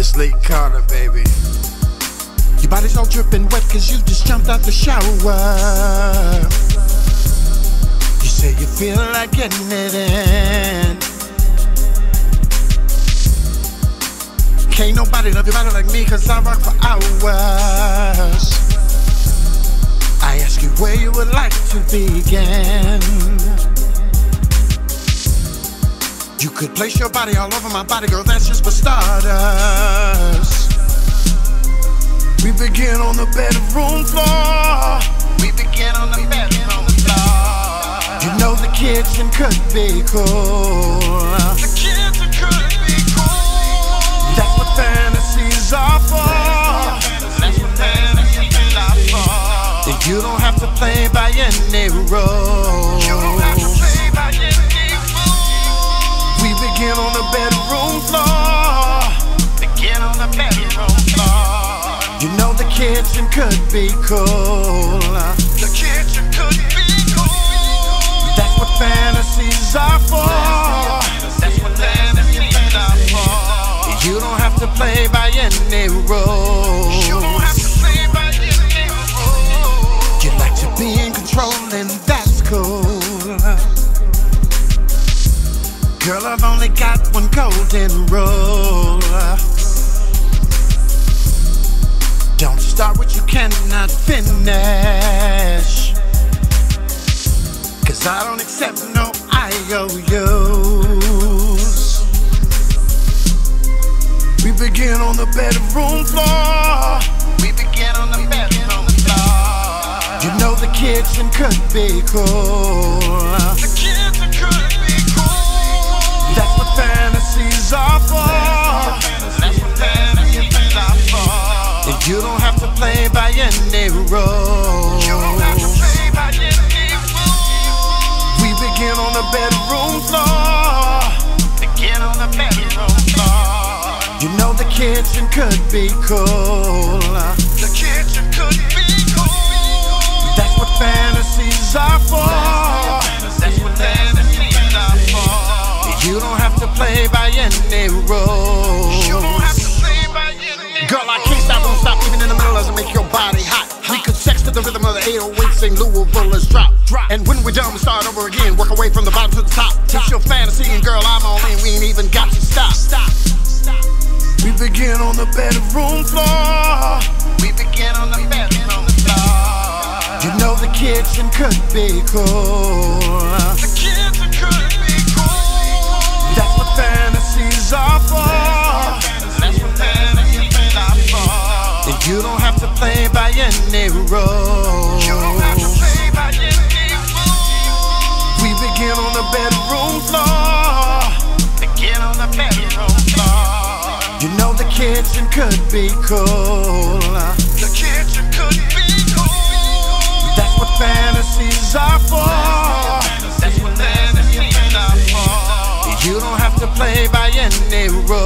It's Lee Carter, baby. Your body's all dripping wet cause you just jumped out the shower. You say you feel like getting it in. Can't nobody love your body like me cause I rock for hours. I ask you where you would like to begin. You could place your body all over my body, girl, that's just for starters. We begin on the bedroom floor. We begin on the bedroom floor. You know the kitchen could be cool. The kitchen could be cool. That's what fantasies are for. That's what fantasies are for. And you don't have to play by any role. You don't have to play by any rule. We begin on the bedroom floor. Begin on the bedroom floor. You know the kitchen could be cool. The kitchen could be cool. That's what fantasies are for. That's what fantasies are for. You don't have to play by any rules. You don't have to play by any rules. You like to be in control and that's cool. Girl, I've only got one golden rule. Don't start what you cannot finish. Cause I don't accept no IOUs. We begin on the bedroom floor. We begin on the bedroom floor. You know the kitchen could be cool. The kitchen could be cool. That's what fantasies are for. That's what fantasies are for. And you don't have to play by any rule. You don't have to play by any rule. We begin on the bedroom floor. Begin on the bedroom floor. You know the kitchen could be cool. The kitchen could be cool. That's what fantasies are for. That's what fantasies are for. You don't have to play by any rule. You don't have to play by any. Girl, I can't stop, won't stop, even in the middle doesn't make your body hot. We could sex to the rhythm of the 808, St. Louisville, let's drop. And when we're done, we start over again, work away from the bottom to the top. It's your fantasy, and girl, I'm all in, we ain't even got to stop. We begin on the bedroom floor. We begin on the bedroom floor. You know the kitchen could be cool. The kitchen could be cool. That's what fantasies are for. That's what fantasies are for. And you don't have to play by any rule. You don't have to play by any rule. We begin on the bedroom floor. Begin on the bedroom floor. You know the kitchen could be cool. The kitchen could be cool. That's what fantasies are for. That's what fantasies are for. You don't have to play by any rule.